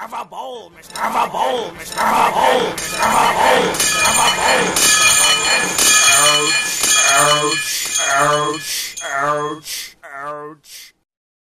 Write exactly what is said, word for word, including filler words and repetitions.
Have a bowl, mister. Have a bowl, mister. Have a bowl, mister. Have a bowl, mister. Have a bowl. Ouch, ouch, ouch, ouch, ouch.